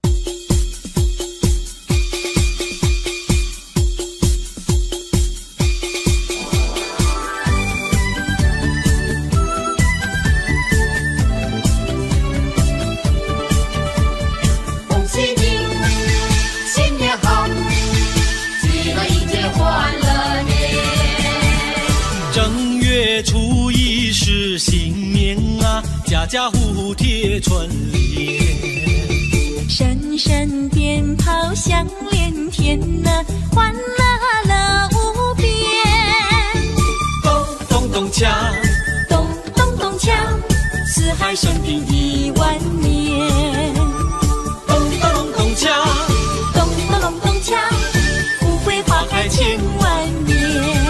家家户户贴春联， 声声鞭炮响连天呐，欢乐乐无边。 咚咚咚锵， 咚咚咚锵，四海升平10000年。 咚咚咚咚锵， 咚咚咚咚锵，富贵花开千万年。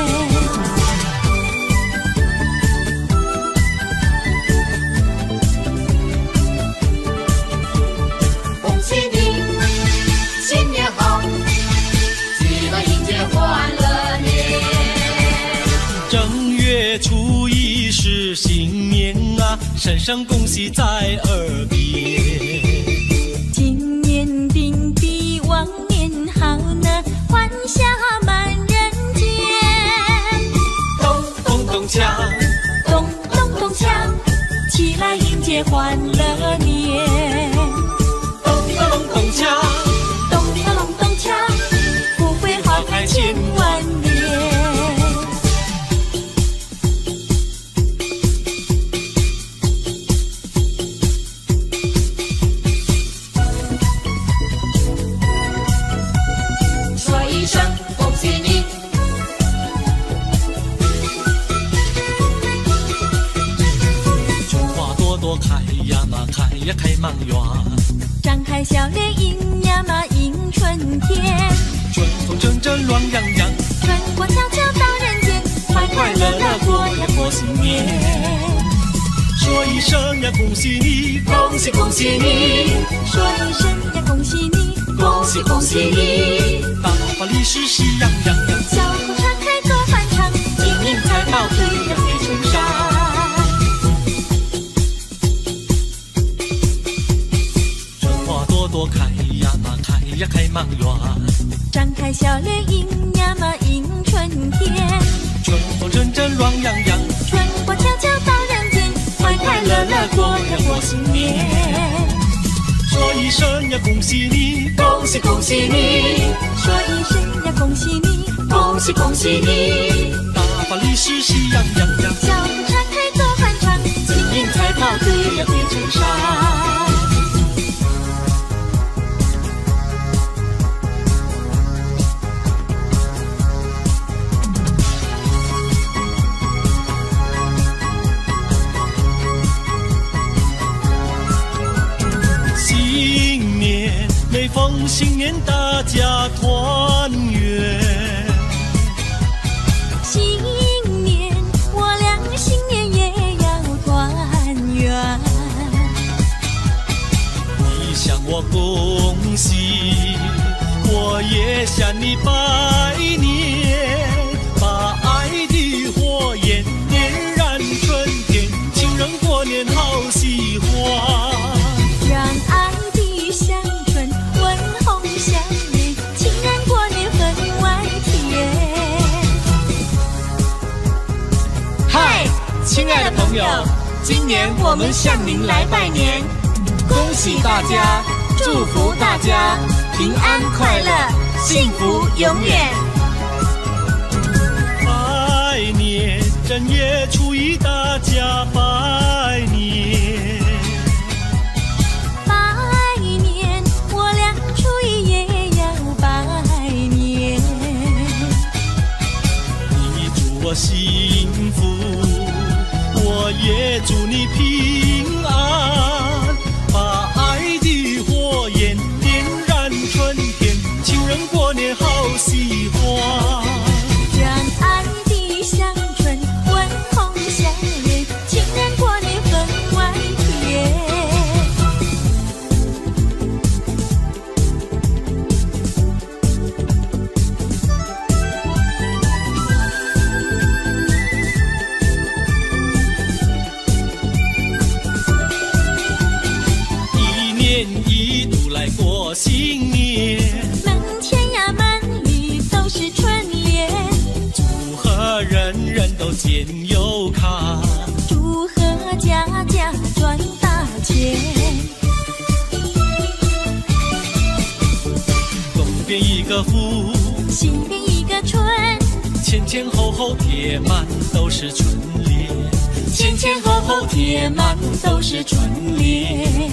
新年啊，声声恭喜在耳边。 今年定比往年好呢，欢笑满人间。 咚咚咚锵， 咚咚咚锵，起来迎接欢乐年。 咚咚咚锵， 咚咚咚锵，富贵花开千万年。 开满园， 张开笑脸迎呀嘛迎春天， 春风阵阵暖洋洋， 春光悄悄到人间，快快乐乐过呀过新年。 说一声呀恭喜你，恭喜恭喜你， 说一声呀恭喜你， 恭喜恭喜你，大发利是喜洋洋洋， 小口常开多欢畅，金银财宝对呀飞春上。 多开呀嘛开呀开满园， 张开笑脸迎呀嘛迎春天， 春风阵阵暖洋洋， 春光悄悄到人间，快快乐乐过呀过新年。 说一声呀恭喜你，恭喜恭喜你， 说一声呀恭喜你， 恭喜恭喜你，大发利是喜洋洋洋， 小口常开多欢畅，金银财宝对呀飞春上。 每逢新年大家团圆， 新年我俩新年也要团圆。 你向我恭喜，我也向你拜年，把爱的火焰点燃春天，情人过年好喜欢， 让爱的香温红相连，情人过年分外甜。 嗨，亲爱的朋友，今年我们向您来拜年，恭喜大家，祝福大家平安快乐，幸福永远。拜年，正月初一大家拜年。我幸福，我也祝你平安，把爱的火焰点燃春天，情人过年好喜欢， 让爱的香醇温红相连，情人过年分外甜。 一度来过过新年， 门前呀门里都是春联， 祝贺人人都见有卡， 祝贺家家赚大钱。 东边一个福， 西边一个春， 前前后后贴满都是春联，前前后后贴满都是春联。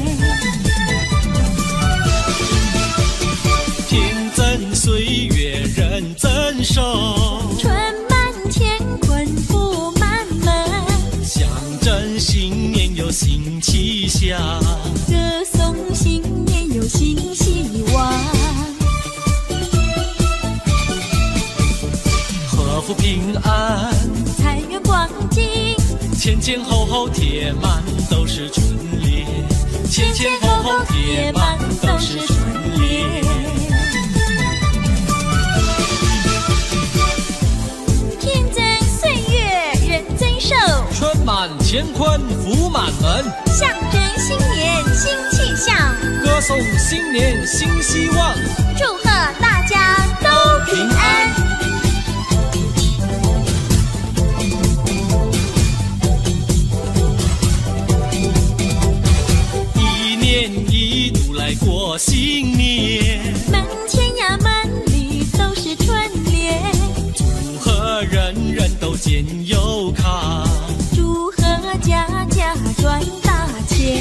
天增岁月人增寿， 春满乾坤福满门， 象征新年有新气象， 歌颂新年有新希望。 贺福平安， 财源广进， 前前后后贴满都是春联，前前后后贴满都是春联。 天增岁月人增寿， 春满乾坤福满门， 象征新年新气象， 歌颂新年新希望， 祝贺大家都平安。 一年一度来过新年， 门前呀门里都是春联， 祝贺人人都见有卡， 祝贺家家赚大钱。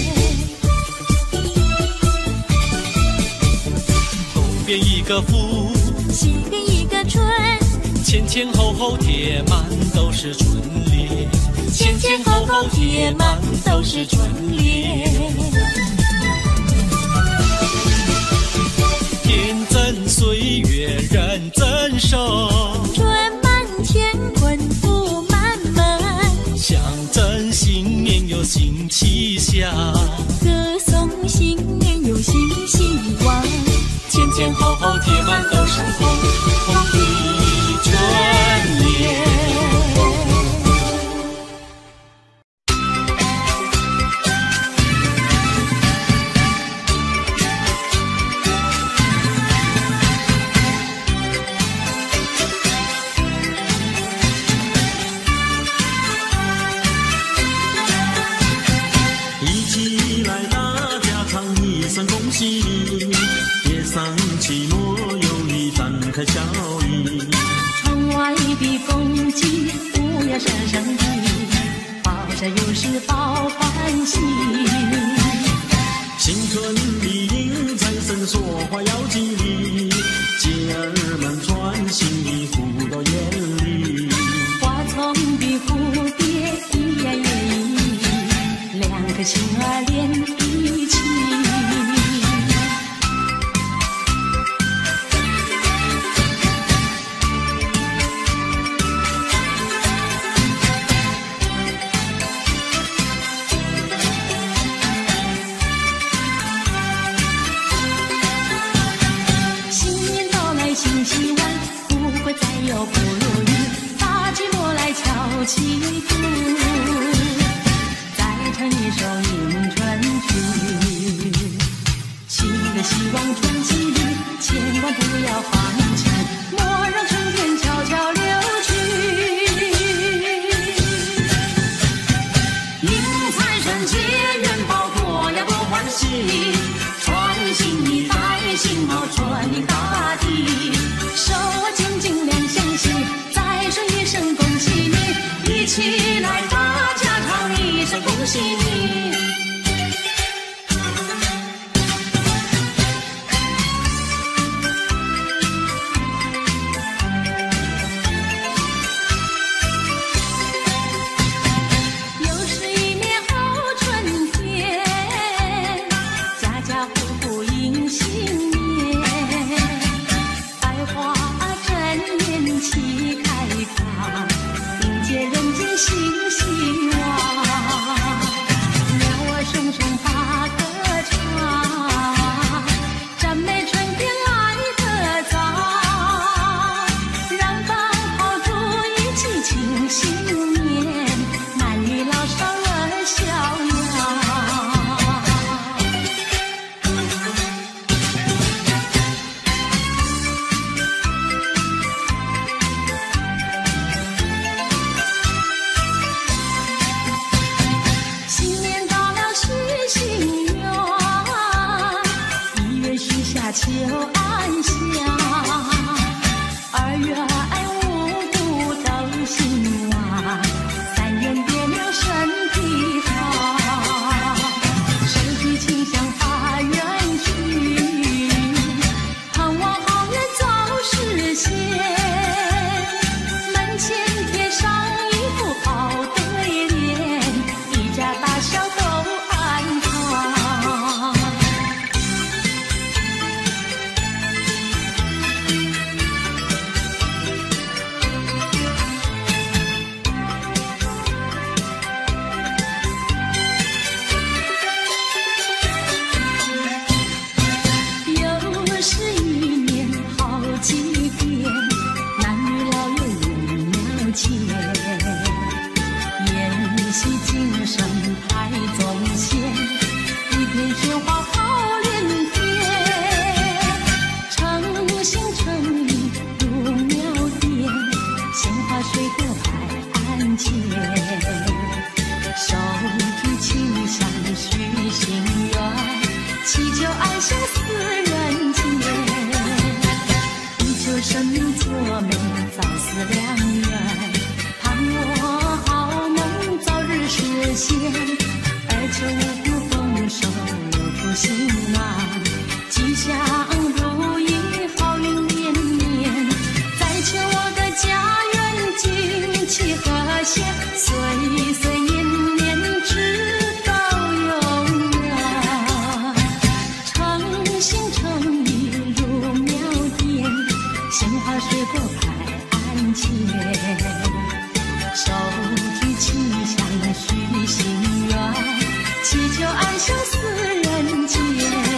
东边一个福， 西边一个春， 前前后后贴满都是春联，前前后后贴满都是春联。天增岁月人增寿， 春满乾坤福满门， 象征新年有新气象， 歌颂新年有新希望。 前前后后贴满都是红红的春联。 一起来，大家唱一声恭喜你，别丧气莫忧你，展开笑意。 窗外的公鸡不要声声啼，报晓又是报欢喜。 新春里迎财神说话要吉利，姐儿们穿新衣服到眼里。 花丛的蝴蝶一呀也一，两颗心儿连一起。新年到来新希望，不会再有不如意，大寂寞来敲起鼓，再唱一首迎春曲。新的希望春喜里，千万不要放弃，莫让春天悄悄流去。迎财神接元宝，多呀多欢喜，穿新衣戴新帽，穿林大地，手握金金两相惜，再说一声恭喜你，一起来大家唱一声恭喜你。又是一年好春天，家家户户迎新年。 秋安乡。2月5谷都兴旺，3元别扭身体好。手举清香发愿去，盼望好愿早实现。门前贴上一副好对联，一家大小都安康。又是一年好几天，男女老幼入庙前，宴席精神排宗先，一片喧哗好连天。诚心诚意入庙殿，鲜花水果摆案前，手举清香许心愿，祈求爱相思人间。以求生命作美早思良缘，盼我好梦早日实现，而求五谷丰收留住心安，吉祥如意好运连连。再求我的家园景气和谐，岁岁年年直到永远。诚心诚意入庙殿，鲜花水果摆案前，手举清香许心愿，祈求爱相思人间。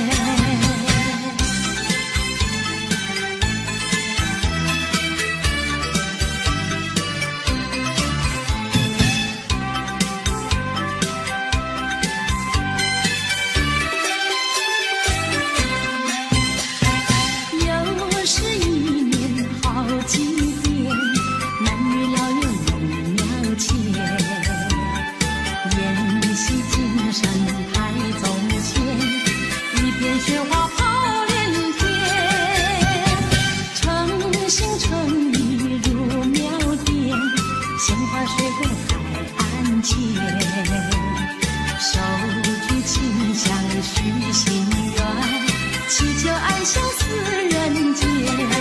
又是一年好几天，男女老幼入庙前，宴席精神排宗先，一片喧哗好连天。诚心诚意入庙殿，鲜花水果摆案前，手举清香许心愿，祈求爱相思人间。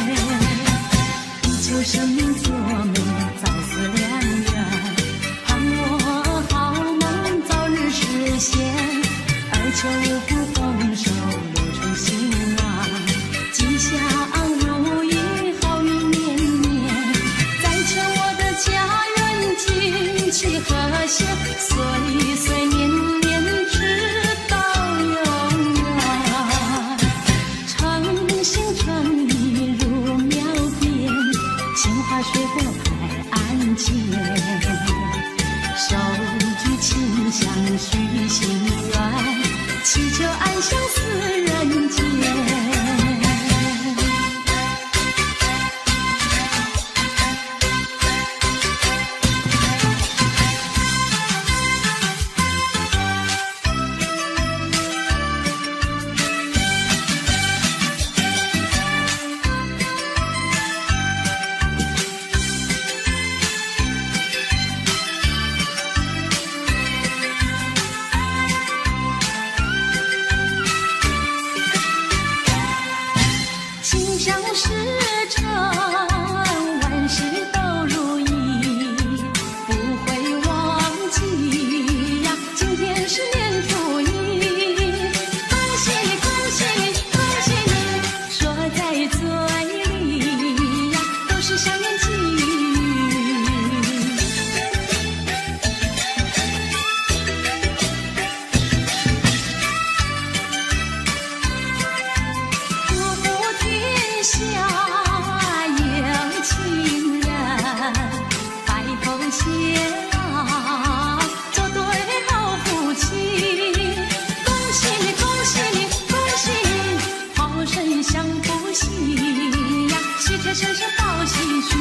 以求生命作美早思良缘，盼我好梦早日实现，而求五谷丰收留住心安，吉祥如意好运连连。再求我的家园景气和谐，岁岁年年直到永远。诚心诚意入庙殿，鲜花水果摆案前，手举清香许心愿，祈求爱相思人间。心想事成，万事都如意，不会忘记呀。今天是年初一，恭喜你，恭喜你，恭喜你，说在嘴里呀，都是祥言吉语。祝福天下有情人，白头偕老，做对好夫妻。恭喜你，恭喜你，恭喜你，好生享福喜呀，喜贴身上报喜讯。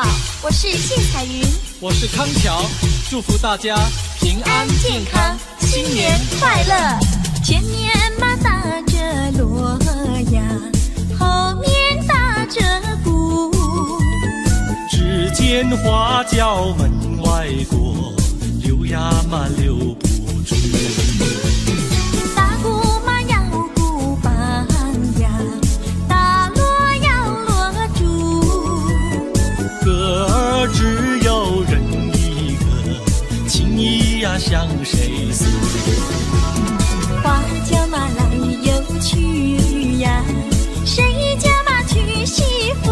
好，我是谢彩云， 我是康桥，祝福大家平安健康，新年快乐。前面马打着锣呀，后面打着鼓， 只见花轿门外过，溜呀嘛溜不住。 打鼓嘛要鼓棒呀，打锣要锣珠， 歌儿只有人一个，情意呀向谁诉？ 花轿嘛来又去呀，谁家嘛娶媳妇？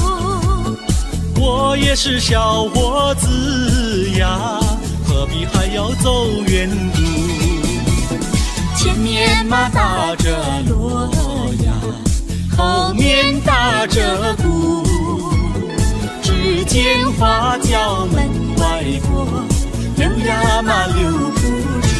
我也是小伙子呀，何必还要走远路？ 前面嘛打着锣呀， 后面打着鼓，只见花轿门外过，溜呀嘛溜不住。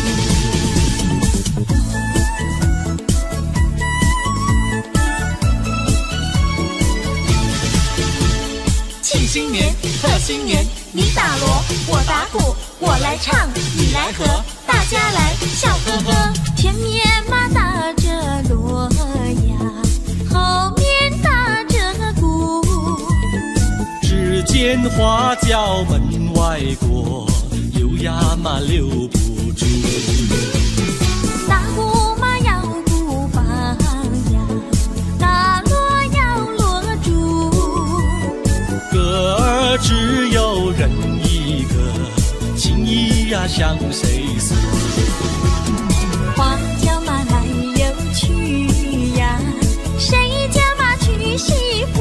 庆新年，贺新年，你打锣，我打鼓，我来唱，你来和，大家来笑呵呵。前面嘛打着锣呀，后面打着鼓， 只见花轿门外过，溜呀嘛溜不住。 打鼓嘛要鼓棒呀，打锣要锣珠， 歌儿只有人一个，情意呀向谁诉？ 花轿嘛来又去呀，谁家嘛娶媳妇？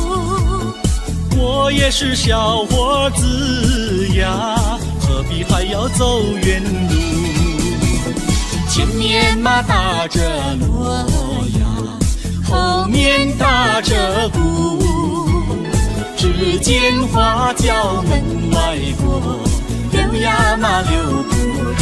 我也是小伙子呀，何必还要走远路？前面嘛打着锣呀，后面打着鼓，只见花轿门外过，溜呀嘛溜不住。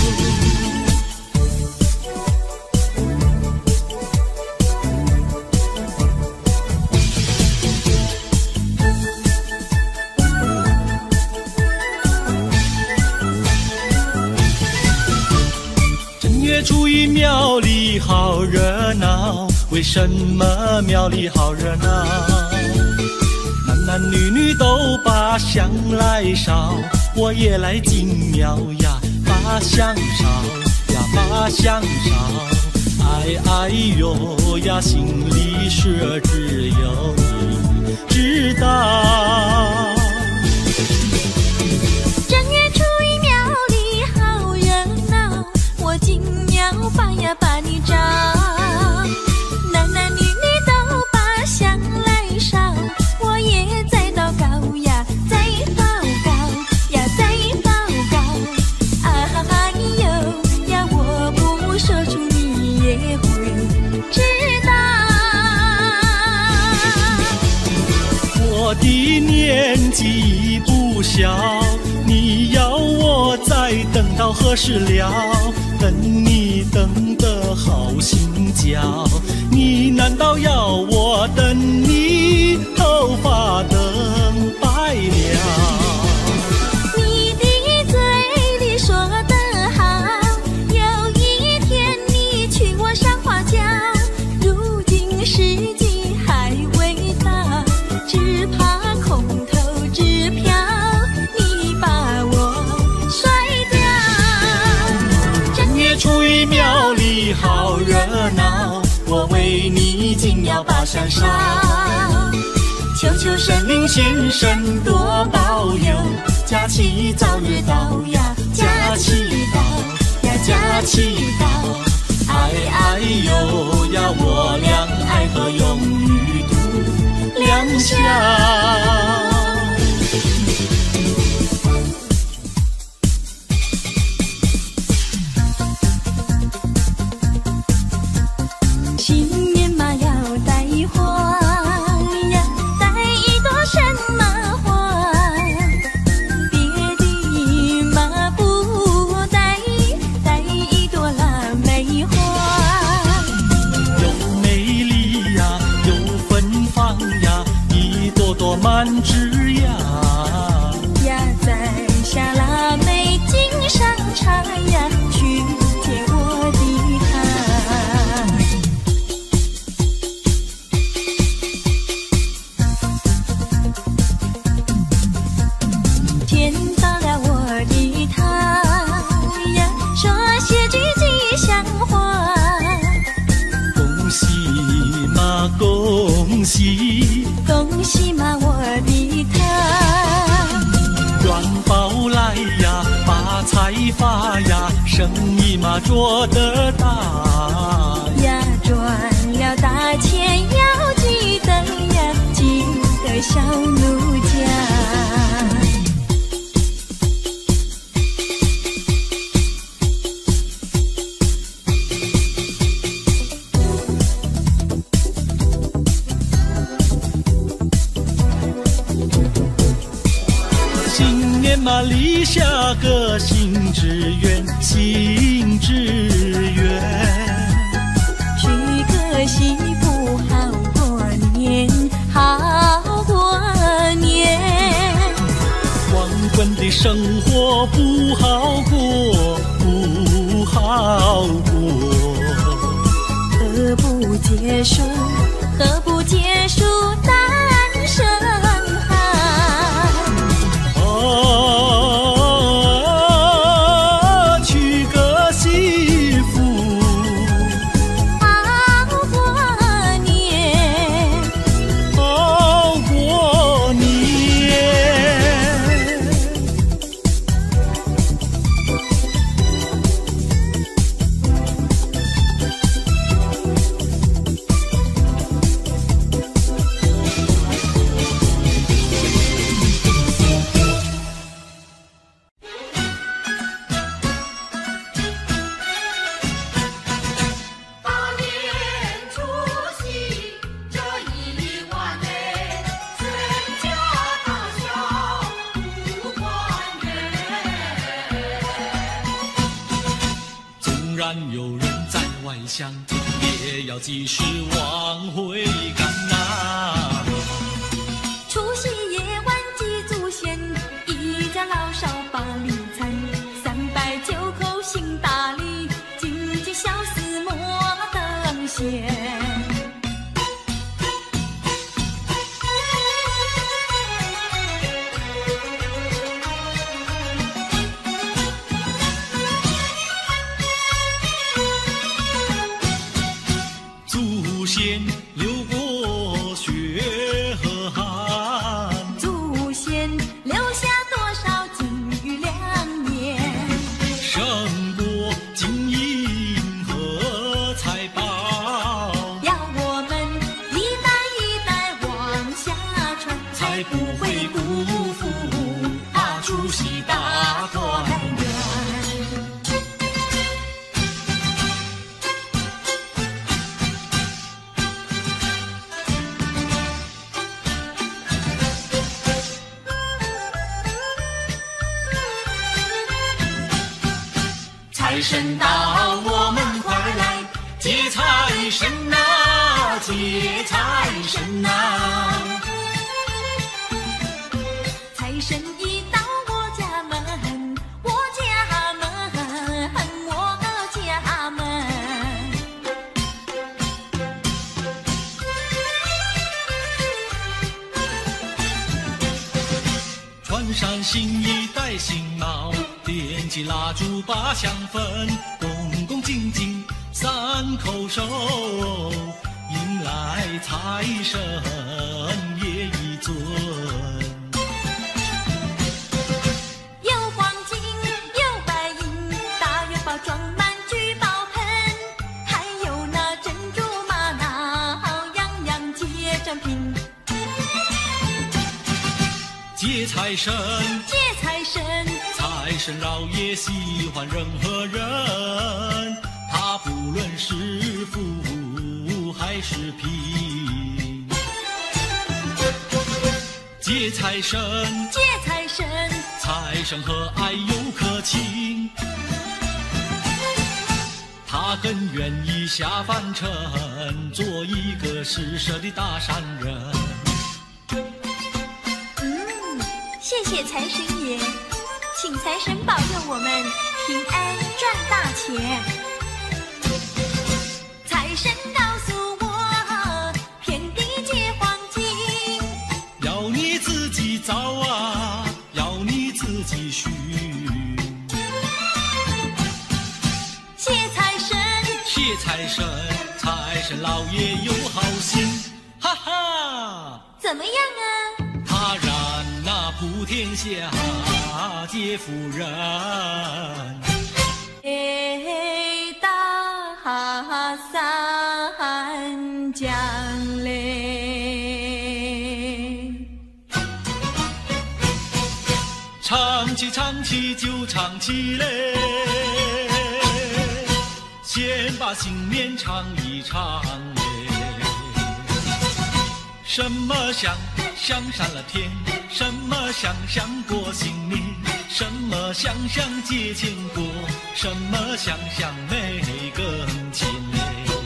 正月初一庙里好热闹，为什么庙里好热闹？男男女女都把香来烧，我也来进庙呀，把香烧呀，把香烧。哎哎呦呀，心里事只有你知道。 正月初一庙里好热闹，我进庙把呀把你找，男男女女都把香来烧，我也在祷告呀，在祷告呀，在祷告。哎呦呀，我不说出你也会知道。 我的年纪不小，你要我再等到何时了？等你等得好心焦，你难道要我等你头发等白了？ 你的嘴里说得好，有一天你娶我上花轿，如今时机还未到，只怕空头支票你把我甩掉。 正月初一庙里好热闹，我为你进庙把香烧，求求神灵先生多保佑，假期早日到呀，假期到呀，假期到。哎哎呦呀，我俩爱河永远度良宵。 新年嘛要带花呀，带一朵什么花？别的嘛不带，带一朵腊梅花。 又美丽呀，又芬芳呀，一朵朵满枝桠。 生意嘛做得大呀，赚了大钱要记得呀，记得小奴家。 新年嘛立下个新志愿，新志愿。 娶个媳妇好过年，好过年。 光棍的生活不好过，不好过。 何不结束，何不结束单身汉？ 娶个媳妇好过年， 好过年。有人在外乡，也要及时往回赶啊。 除夕夜晚祭祖先，一家老少把礼餐，309口行大礼，紧紧小厮莫等闲。 先流过血和汗， 祖先留下多少金玉良言， 胜过金银和财宝， 要我们一代一代往下传， 才不会辜负除夕大团圆。财神到，我们快来接财神啊，接财神啊！财神一到我家门，我家门，我家门。穿上新衣，戴新帽，点起蜡烛把香焚，恭恭敬敬3叩首，迎来财神爷一尊。 有黄金，有白银，大元宝装满聚宝盆，还有那珍珠玛瑙，样样皆珍品。 接财神， 接财神， 财神老爷喜欢任何人，他不论是富还是贫。接财神， 接财神， 财神和蔼又可亲，他更愿意下凡尘，做一个施舍的大善人。 谢谢财神爷，请财神保佑我们平安赚大钱。财神告诉我，遍地皆黄金， 要你自己造啊，要你自己寻。 谢财神， 谢财神，财神老爷有好心，哈哈！ 怎么样啊？ 他让那普天下皆富人。 大三江嘞。 唱起唱起就唱起嘞，先把新年唱一唱嘞。什么香香上了天，什么香香过新年，什么香香结千果，什么香香没根钱嘞。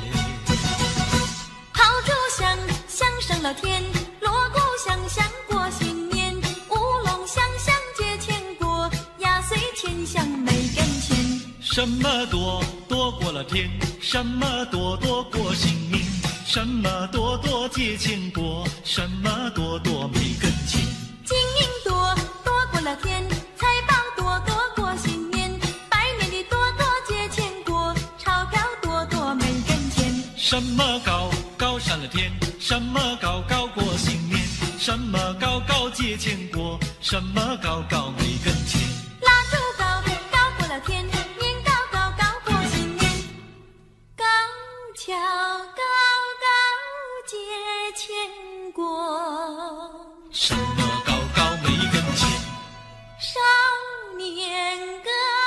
炮竹响响上了天，锣鼓响响过新年，乌龙响响结千果，压岁钱响没根钱。 什么多多过了天，什么多多过新年，什么多多结千果，什么多多没根钱。 金银多多过了天，财宝多多过新年，百年的多多结千果，钞票多多没根钱。 什么高高上了天，什么高高过新年，什么高高结千果，什么高高没根钱。 蜡烛高高过了天，年糕高高过新年，高跷高高结千果。 什么高高没根钱？ 少年歌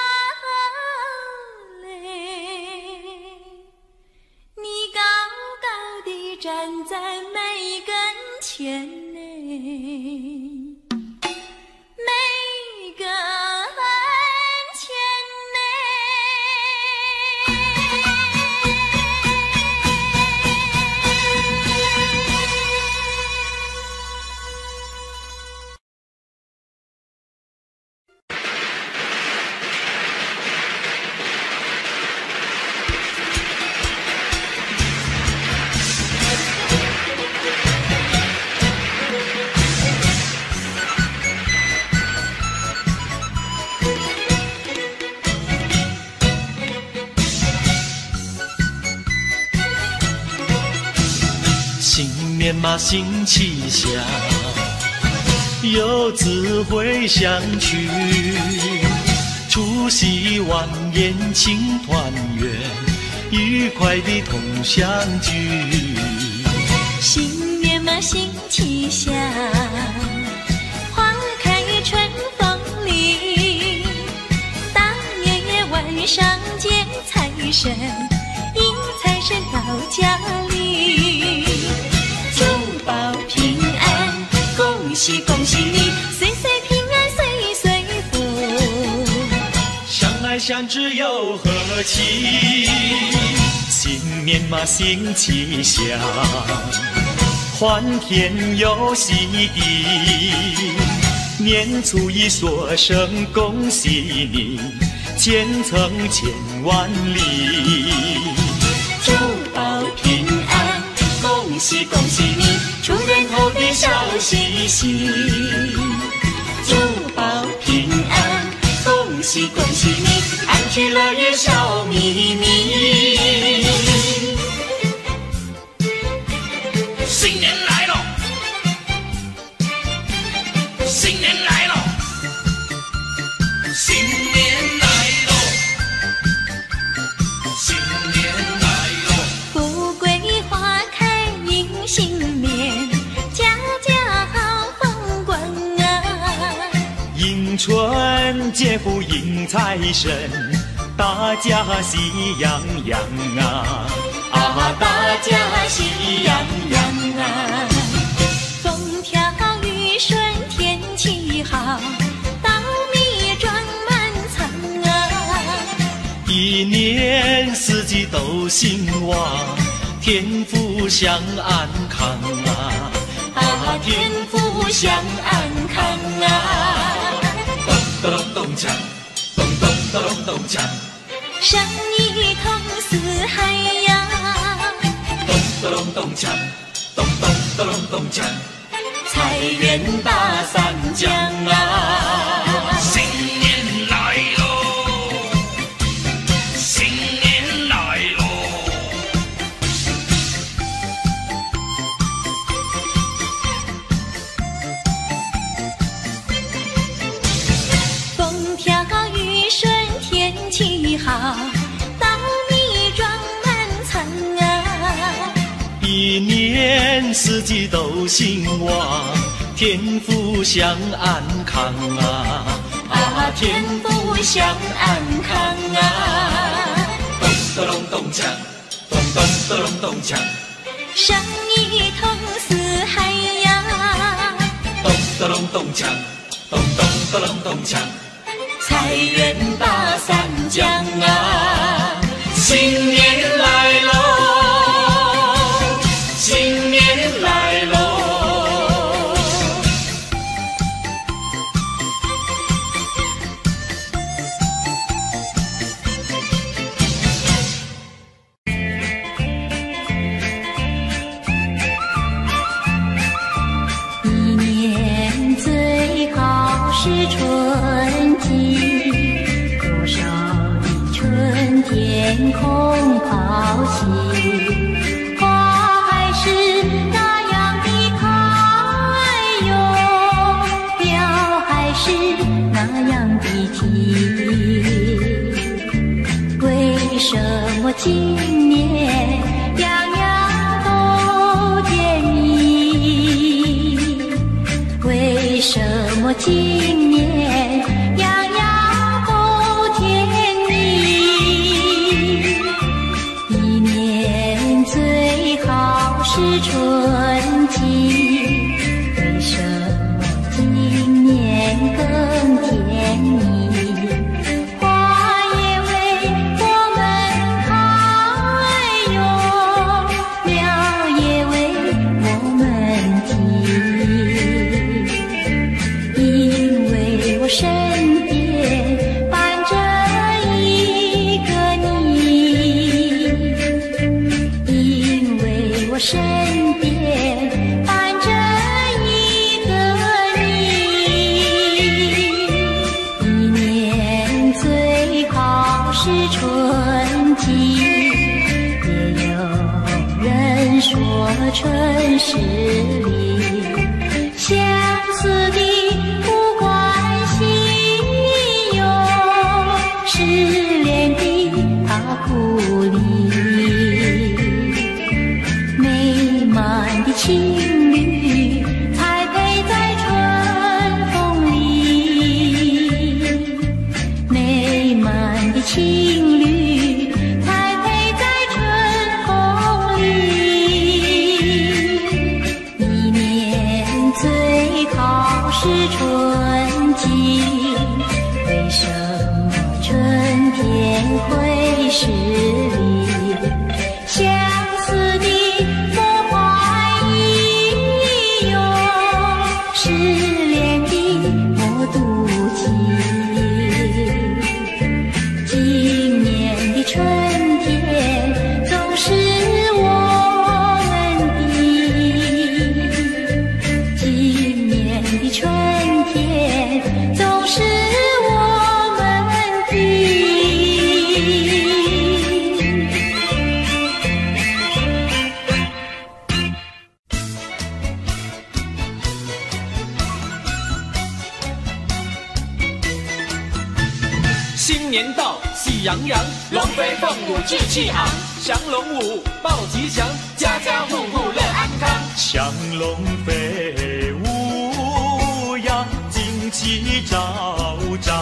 嘞，你高高地站在每根前嘞，每根前嘞。 新年嘛新气象，有智慧相聚，除夕晚宴庆团圆，愉快的同相聚。 新年嘛新气象，花开春风里，大年夜晚上见财神，迎财神到家里，珠宝平安，恭喜恭喜你，岁岁平安岁岁福， 相爱相知又和气，新年嘛新气象，欢天又喜地，年初一说声恭喜你，前程千万里。 珠宝平安，恭喜恭喜你，出人头地笑嘻嘻。珠宝平安，恭喜恭喜你，安居乐业笑眯眯。 新年来了，新年来了，新年来了，新年来了。 富贵花开迎新年，家家好风光啊。 迎春接福迎财神，大家喜洋洋啊！ 大家喜洋洋啊！风调雨顺天气好，稻米装满仓啊！ 一年四季都兴旺，天福享安康啊！ 天福享安康啊！ 咚咚咚锵，咚咚咚咚锵， 生意通四海呀！ 咚咚咚锵，咚咚咚咚锵， 财源大三江啊！ 新年来喽，新年来喽。 风调雨顺天气好， 年四季都兴旺，天福享安康啊！ 啊，天福享安康啊！ 咚咚咚锵，咚咚咚咚锵， 生意通四海呀！ 咚咚咚锵，咚咚咚咚锵， 财源打三江啊！ 新年来喽，新年来喽。 一年最好是春季，多少的春天空好戏，花还是那样的开哟，鸟还是那样的啼。为什么今年样样都甜蜜？为什么今年样样都甜蜜？一年最好是春季，为什么今年更甜蜜？花也为我们开哟，鸟也为我们啼。因为我身边伴着一个你，因为我身边伴着一个你。一年最好是春季，也有人说春是里相思的不关系哟，失恋的他苦里，美满的情侣才配在春风里，美满的情侣才配在春风里。一年最好是春季，为什么春天会是里相思的不怀疑哟，失恋的莫妒忌。今年的春天总是我们的，今年的春天总是我们的。 新年到，喜洋洋，龙飞凤舞志气昂，降龙舞报吉祥，家家户户乐安康。降龙飞舞呀，旌旗招展，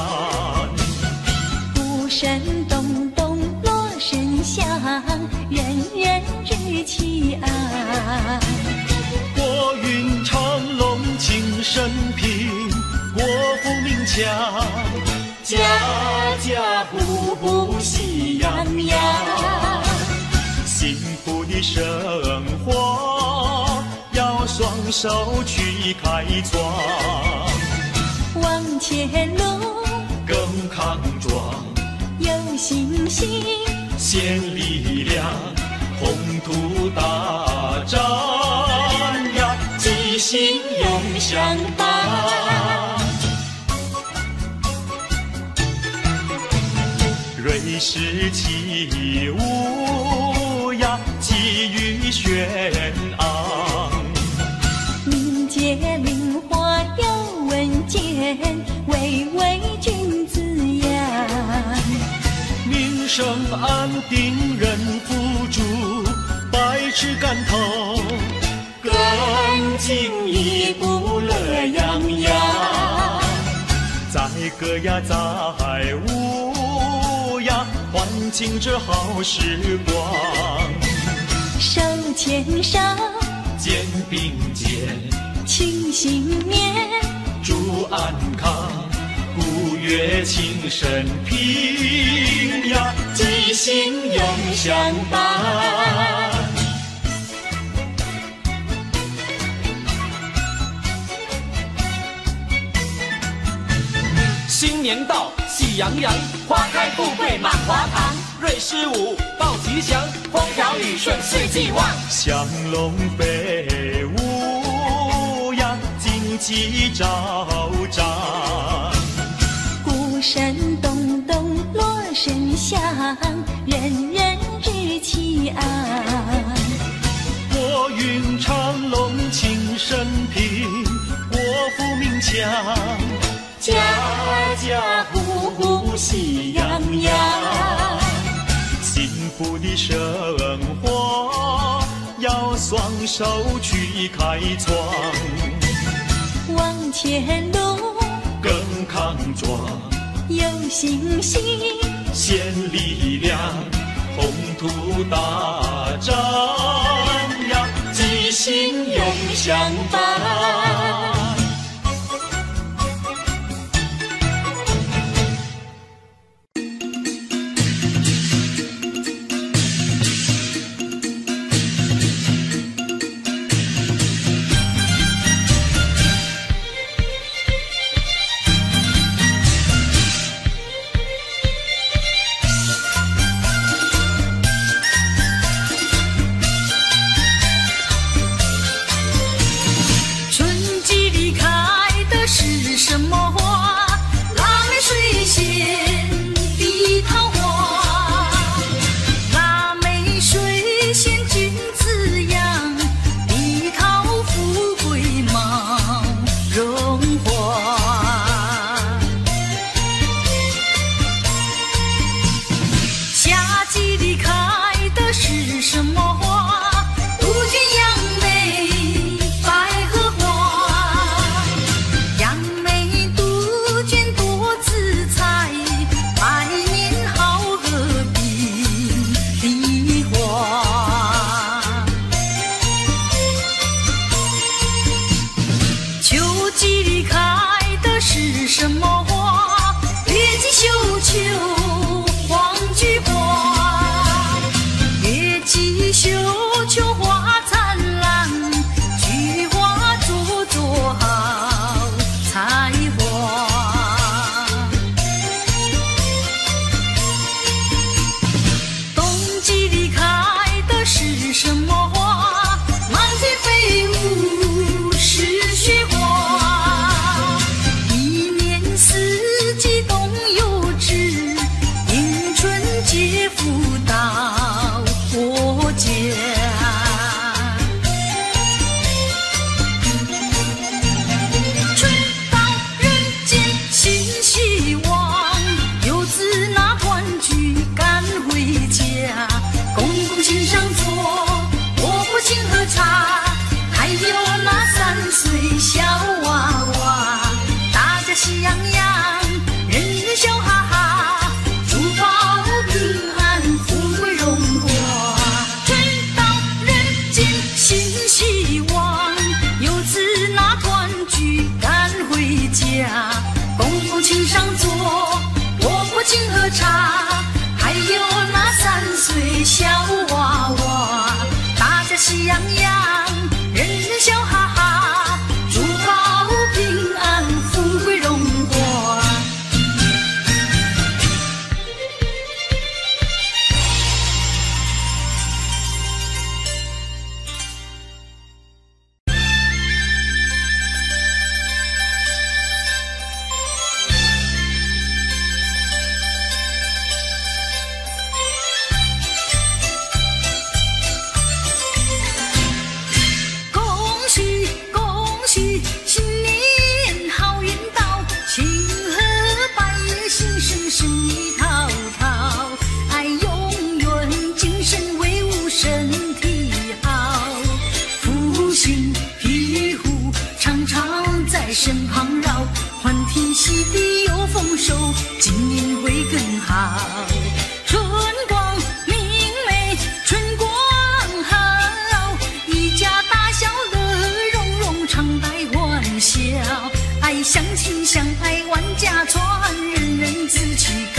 鼓声咚咚锣声响，人人志气昂。 国运长隆庆生平，国富民强，家家户户喜洋洋。幸福的生活要双手去开创， 往前路更康壮， 有信心， 献力量，宏图大展呀，吉星永相伴。瑞士起舞呀，气宇轩昂， 民间灵活有稳健，巍巍君子扬。 民生安定人富足，百尺竿头景一步乐洋洋。 载歌呀，载舞呀，欢庆这好时光。 手牵手， 肩并肩， 庆新年， 祝安康，古乐庆生平呀， 吉星永相伴。 新年到，喜洋洋，花开富贵满华堂。瑞狮舞，报吉祥，风调雨顺四季旺。 祥龙飞舞呀，金鸡招展。 鼓声咚咚锣声响，人人知其安。 国运长隆庆生平，国富民强， 家家户户喜洋洋。 幸福的生活要双手去开创， 往前路更康壮， 有信心， 献力量，宏图大展呀， 吉星永相伴。 春绕，欢天喜地又丰收，今年会更好。春光明媚，春光好，一家大小乐融融，常带欢笑。爱相亲相爱万家传，人人志气高。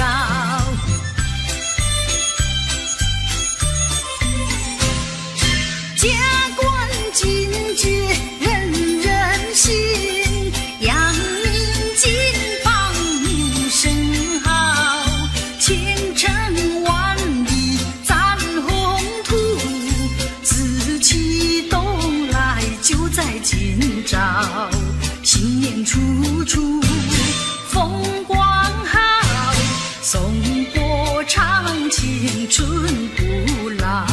家官进爵人人信，扬名金榜名声好，前程万里展宏图，紫气东来就在今朝。新年处处风光好，颂歌唱青春不老。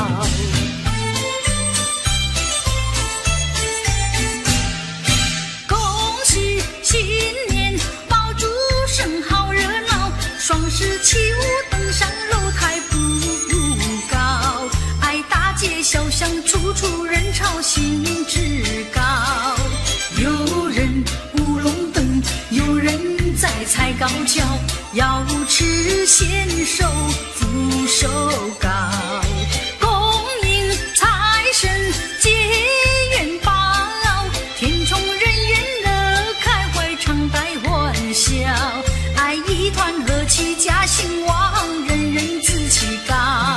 恭喜新年，爆竹声好热闹，双十起舞登上楼台步步高，爱大街小巷处处人潮兴致高。有人舞龙灯，有人在踩高跷，瑶池献寿福寿高，恭迎财神结元宝，天宠人缘乐开怀，常带欢笑，爱一团和气家兴旺，人人志气高。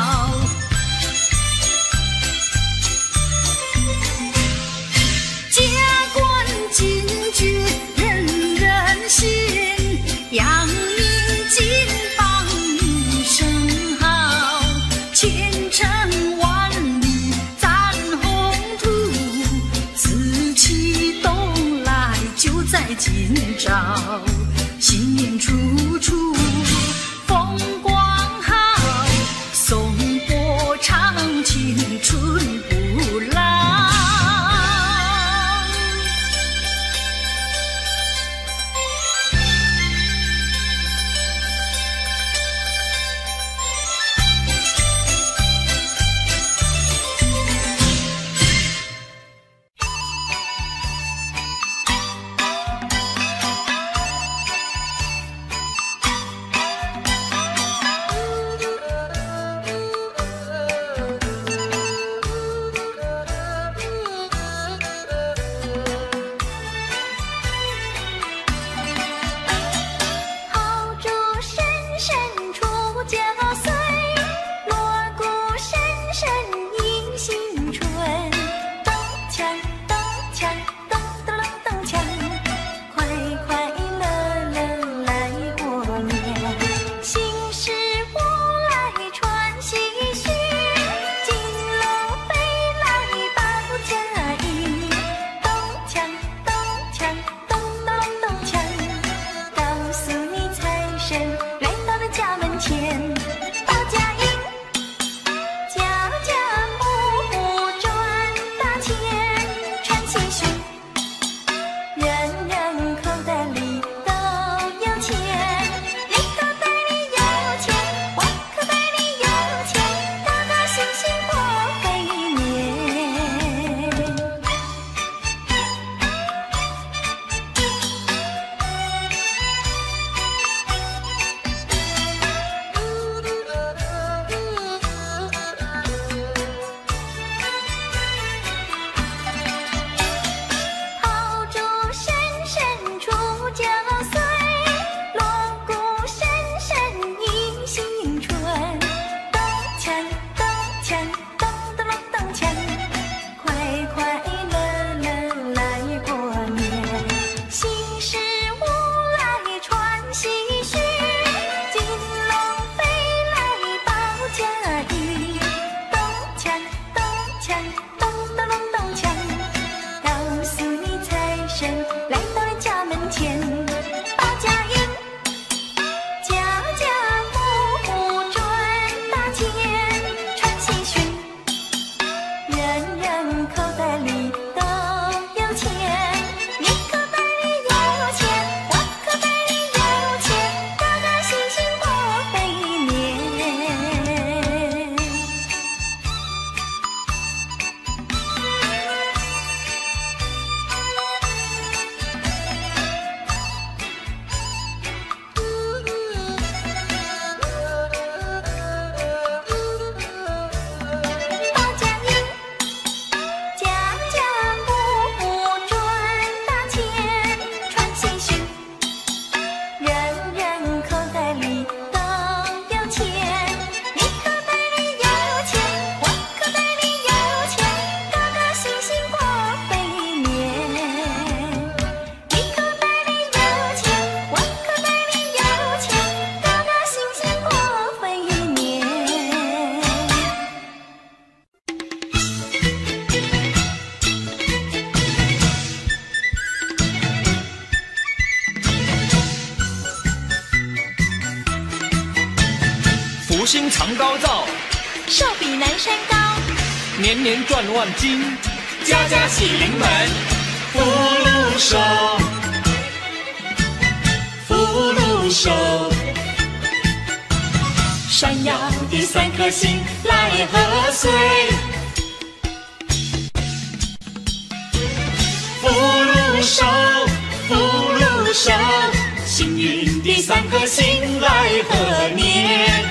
金爵人人信，扬名金榜名声好，前程万里展宏图，紫气东来就在今朝。新年处处风光好，颂歌唱青春不老。 兴常高照， 寿比南山高， 年年赚万金， 家家喜临门。福禄寿，福禄寿，闪耀的三颗星来贺岁。福禄寿，福禄寿，幸运的三颗星来贺年。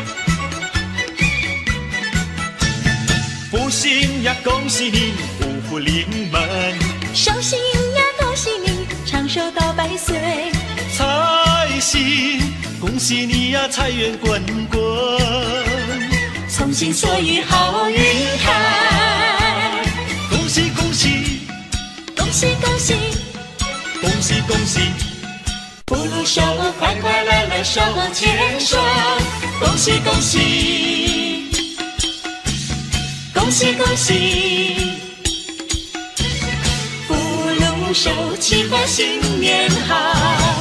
福星呀，恭喜你，五福临门。 寿星呀，恭喜你，长寿到100岁。 财星，恭喜你呀，财源滚滚。从心所欲好运开。恭喜恭喜， 恭喜恭喜， 恭喜恭喜，福禄寿，快快乐乐手牵手。恭喜恭喜，恭喜恭喜，福禄寿，祈贺新年好。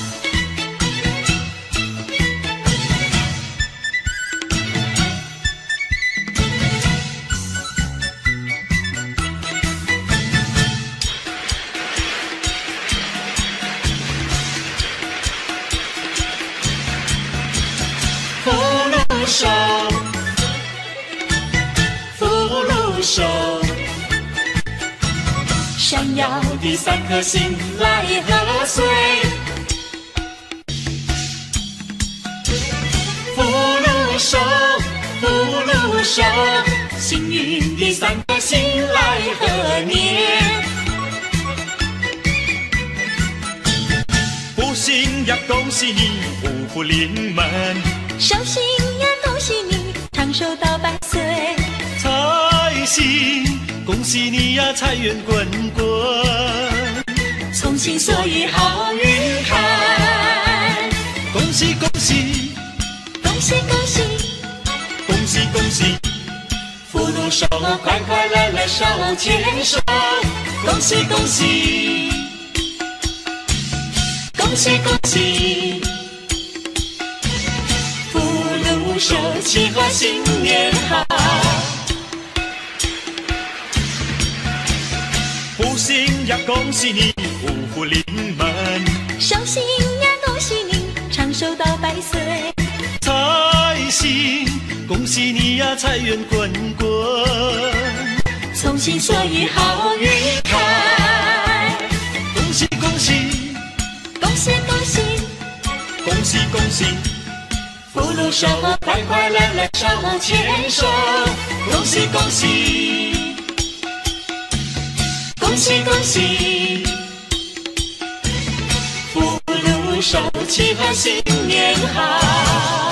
福禄寿，福禄寿，闪耀的三颗星来贺岁。福禄寿，福禄寿，幸运的三颗星来贺年。福星呀，恭喜你，五福临门。 寿星呀，恭喜你，长寿到100岁。 财星，恭喜你呀，财源滚滚。从心所欲好运开。恭喜恭喜， 恭喜恭喜， 恭喜恭喜，福禄寿，快快乐乐手牵手。恭喜恭喜，恭喜恭喜，福禄寿，祈贺新年好。福星呀，恭喜你，五福临门。 寿星呀，恭喜你，长寿到100岁。 财星，恭喜你呀，财源滚滚。从心所欲好运开。恭喜恭喜， 恭喜恭喜， 恭喜恭喜，福禄寿，快快乐乐手牵手。恭喜恭喜，恭喜恭喜，福禄寿，祈贺新年好。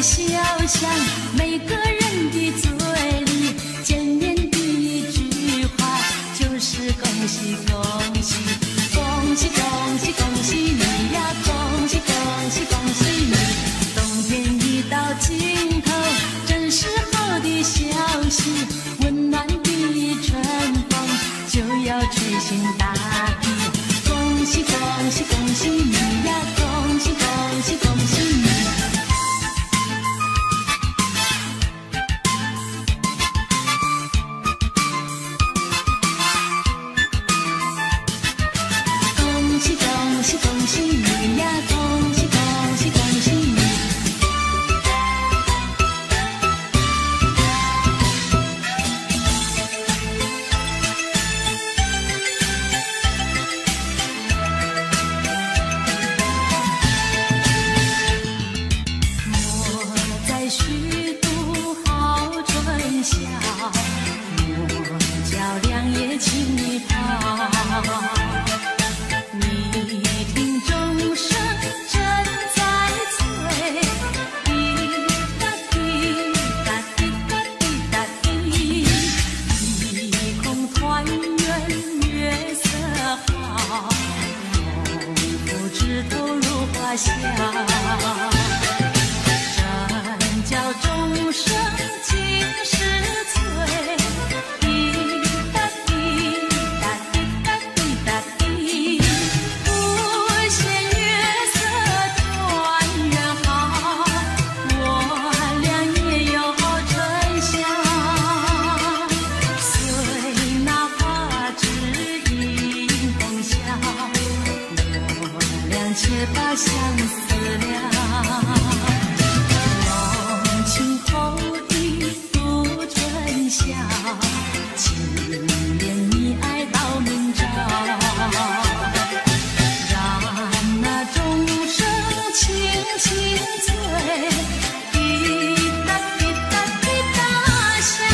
小巷，每个人的嘴里见面第一句话就是恭喜恭喜，恭喜恭喜恭喜你呀，恭喜恭喜恭喜你。冬天已到尽头，正是好的消息，温暖的春风就要吹醒大地。恭喜恭喜恭喜你呀，恭喜恭喜恭喜你。恭喜恭喜恭喜你呀，恭喜恭喜恭喜你。我在虚度好春宵，我叫良夜轻一跑。你听钟声正在催，滴答滴答滴答滴答滴，一空团圆月色好，红布枝头如花香。正叫钟声尽是催，滴答滴答滴答滴答滴，不嫌月色团圆好，我俩也有春香。随那花枝迎风笑，我俩却把相思了。浓情厚的度春宵，情连你爱到明朝。让那钟声轻轻催，滴答滴答滴答响。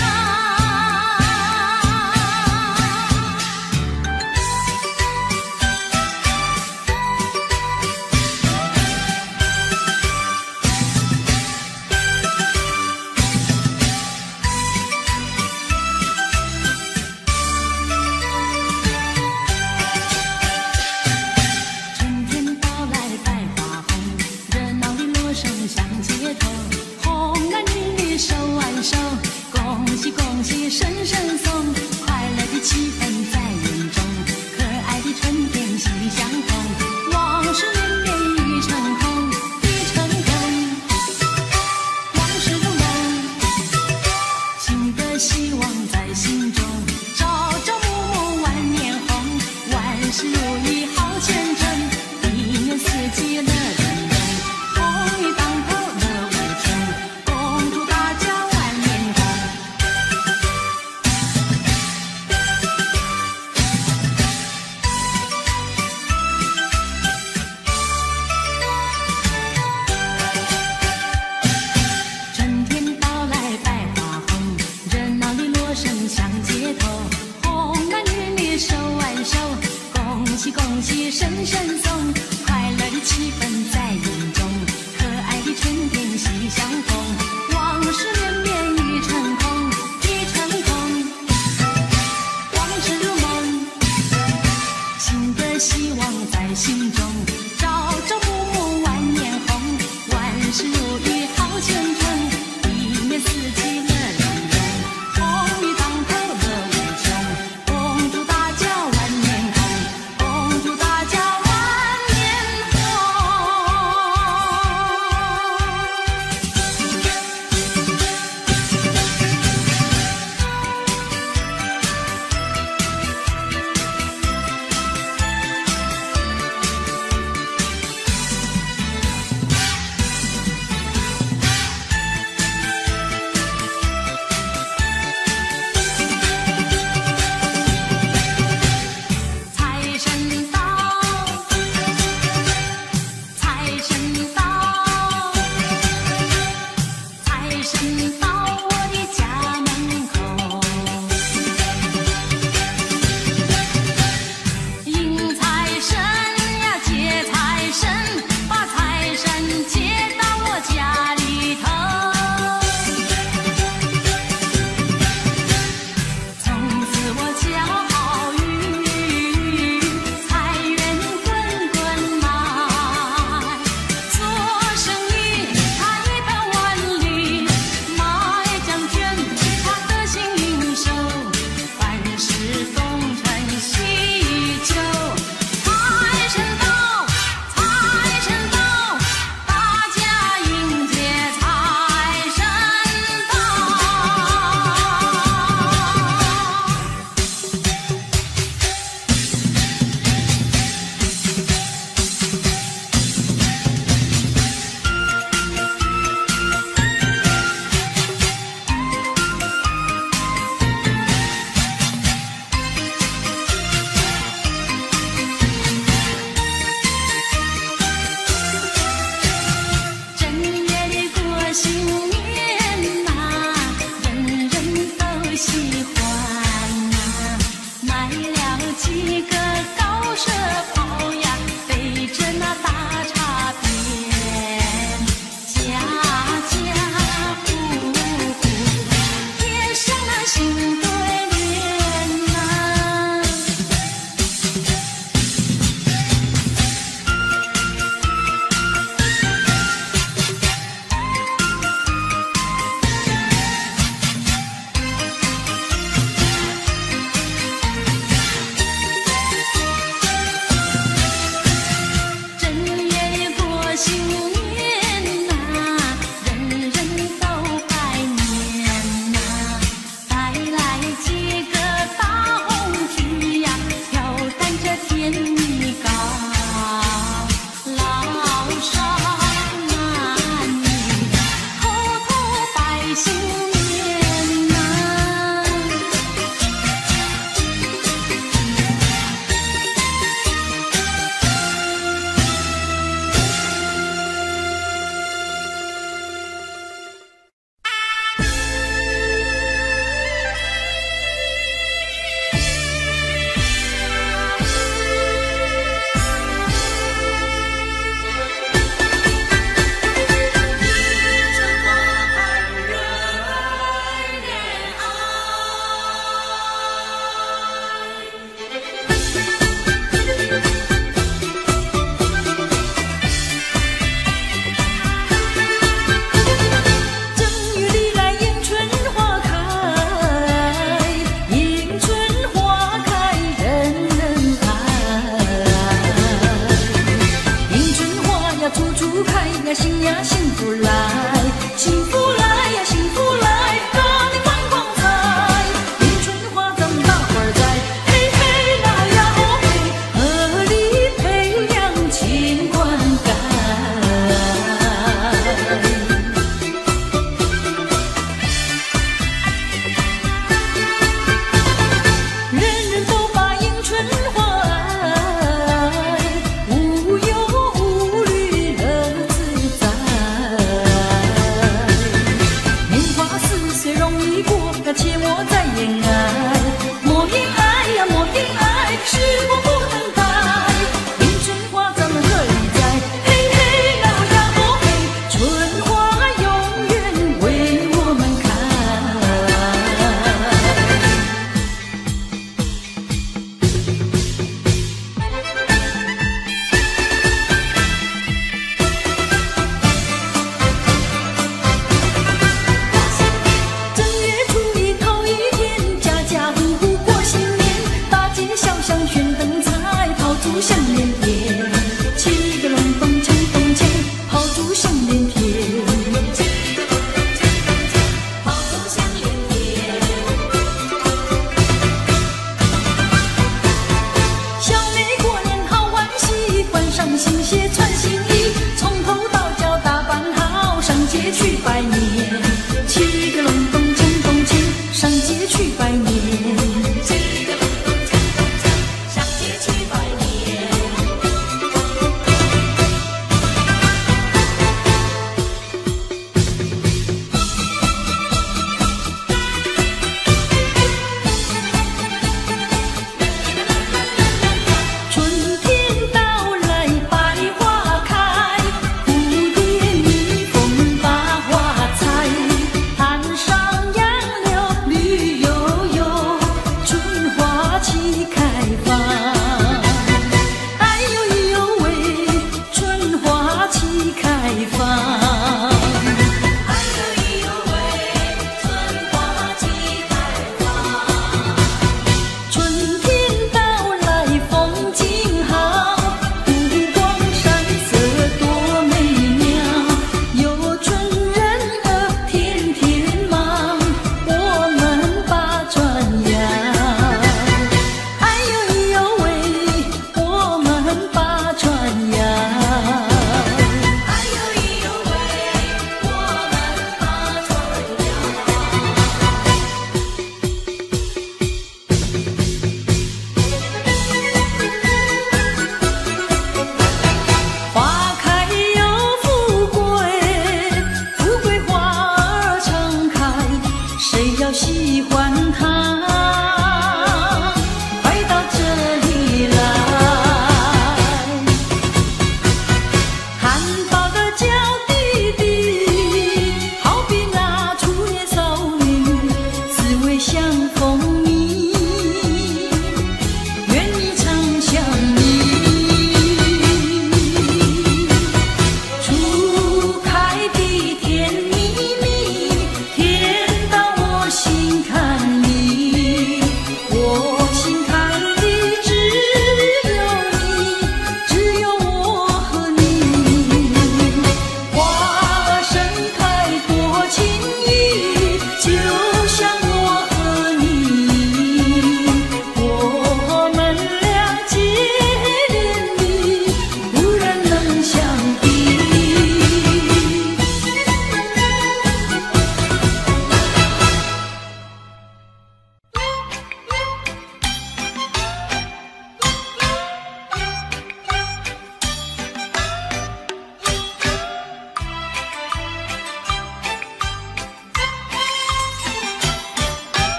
呀，新呀，幸福来，幸福来呀，幸福来，大年放光彩，迎春花咱们大伙儿栽，嘿嘿啦呀哦嘿，合力培养情灌溉。人人都把迎春花爱，无忧无虑乐自在。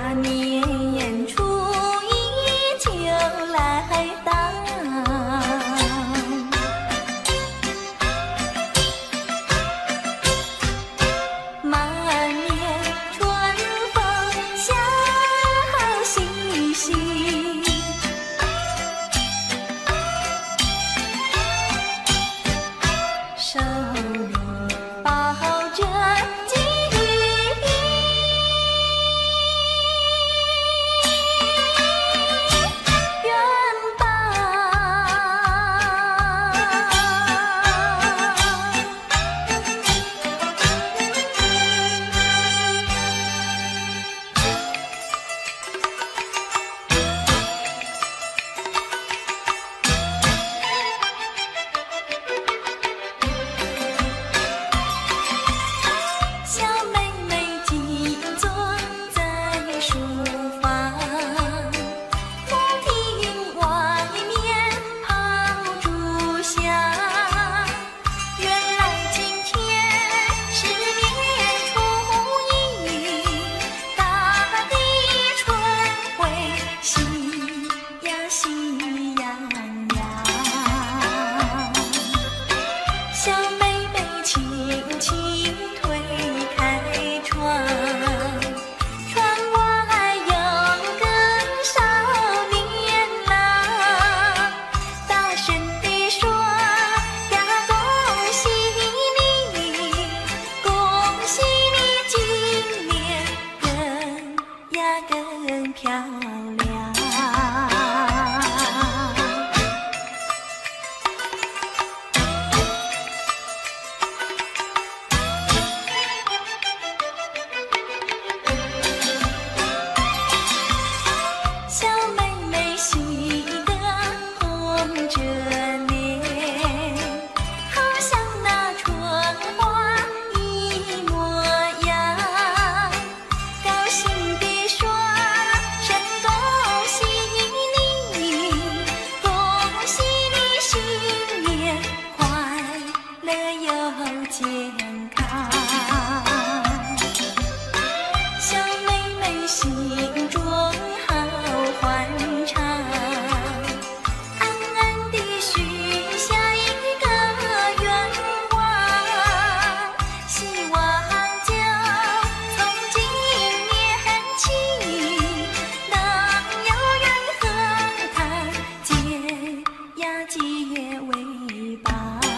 年初一就来到，满面春风笑嘻嘻，手里抱着金元宝。小妹妹静坐在书房，不听外面炮竹响。原来今天是年初一，大地春回喜呀喜洋洋。小妹妹轻轻推开窗，窗外有个少年郎，大声地说呀，恭喜你，恭喜你今年更漂亮。小妹妹喜得红着脸，好像那春花一模样，高兴地说声恭喜你，恭喜你新年快乐又健康。小妹妹心中好欢畅，暗暗地许下一个愿望，希望就从今年起，能有缘和他结呀结为伴。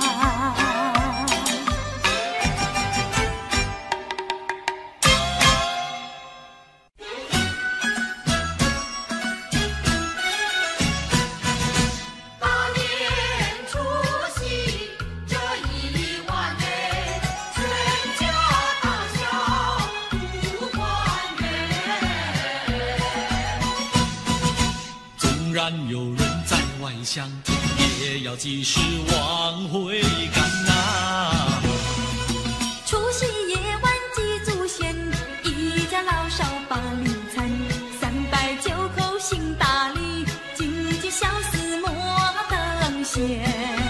大年除夕这一晚内，全家大小不团圆。 纵然有人在外乡，也要及时往回赶呐。 除夕夜晚祭祖先，一家老少把礼餐，309口行大礼，金鸡小厮莫等闲。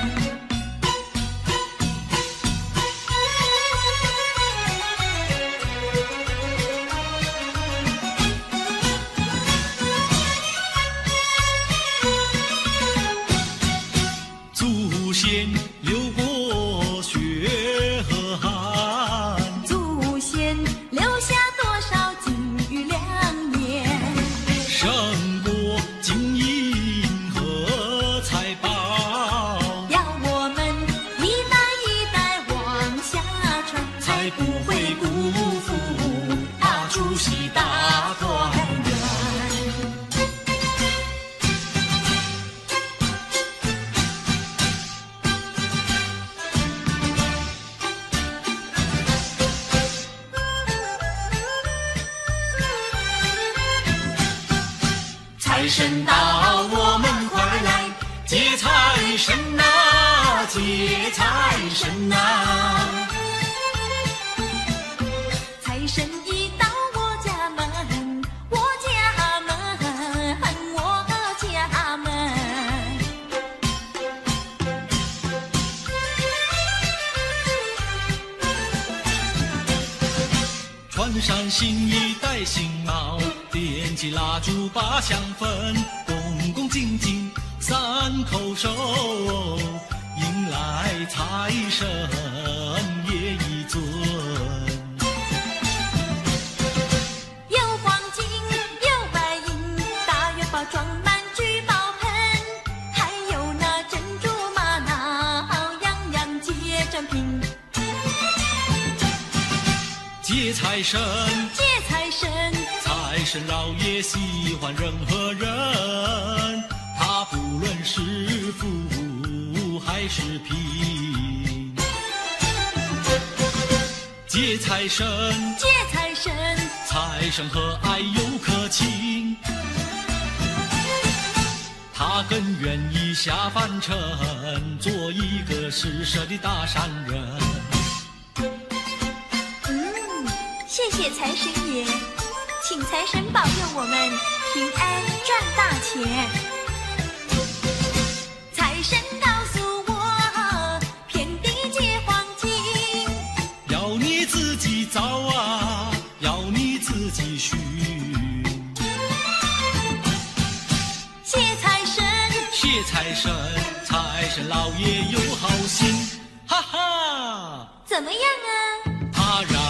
祖先流过血和汗， 祖先留下多少金玉良言， 胜过金银和财宝。 要我们一代一代往下传， 才不会辜负除夕大团圆。财神到，我们快来接财神呐，接财神呐！ 财神一到我家门，我家门，我家门。 穿上新衣，戴戴新帽，点起蜡烛把香氛，恭恭敬敬三叩首，迎来财神爷一尊。 有黄金，有白银，大元宝装满聚宝盆，还有那珍珠玛瑙，样样皆珍品。 接财神， 接财神， 财神老爷喜欢任何人，他不论是富还是贫。接财神， 接财神， 财神和蔼又可亲，他更愿意下凡尘，做一个施舍的大善人。 谢谢财神爷，请财神保佑我们平安赚大钱。财神告诉我，遍地皆黄金， 要你自己造啊，要你自己寻。 谢财神， 谢财神，财神老爷有好心，哈哈， 怎么样啊？ 他让。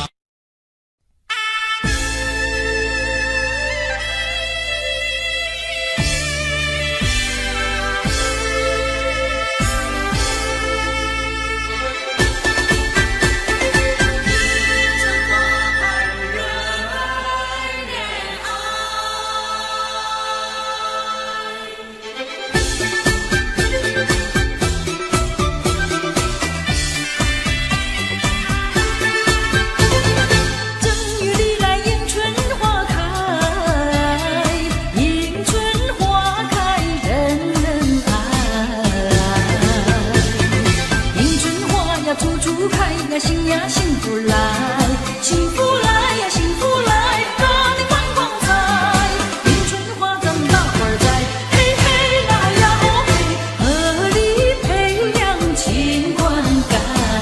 心呀，幸福来，幸福来呀，幸福来，让你观光彩。迎春花咱们大伙儿栽，嘿嘿来呀哦嘿，合力培养勤灌溉。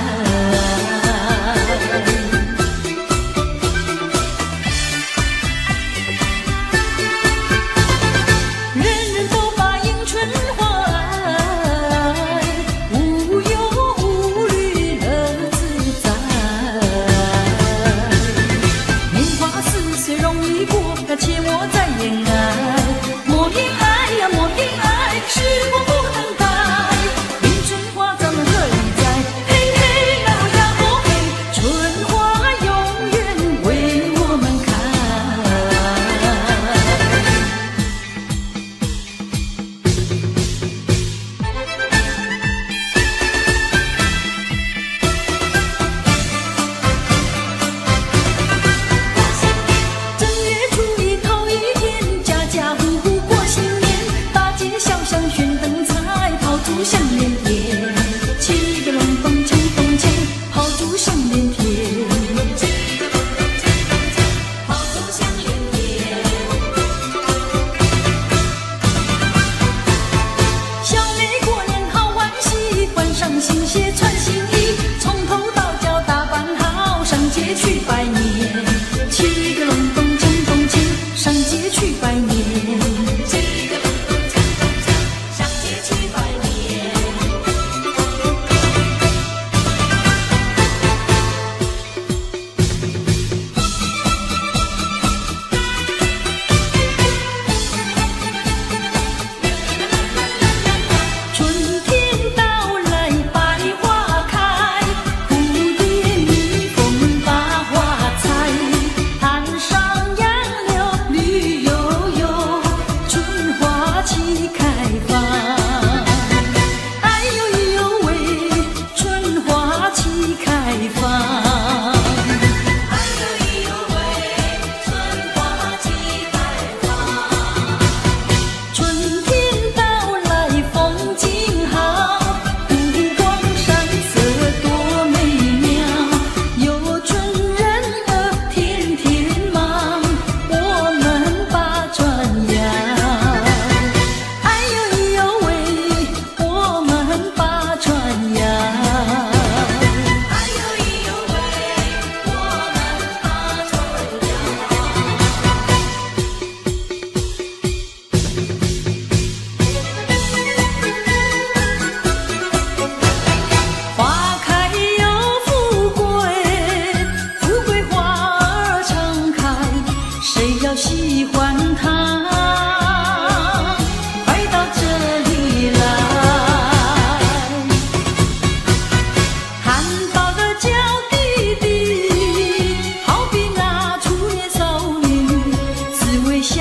人人都把迎春花爱，无忧无虑乐自在。年华似水容易过，要切莫再恋爱，莫恋爱呀，莫恋爱，时光不等待。迎春花咱们合力栽，嘿嘿来呀哦嘿，春花永远为我们开。正月初一头一天，家家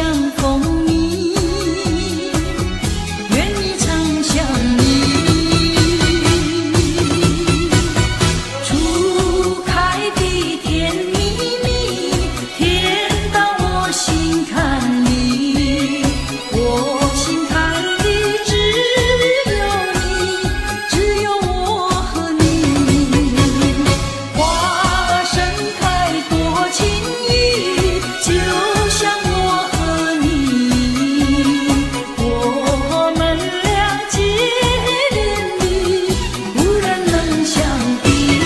风靡，愿你常相依。初开的甜蜜蜜，甜到我心坎里。我心坎里只有你，只有我和你。花盛开多情意，就像我和你。我们俩结连理，无人能相比。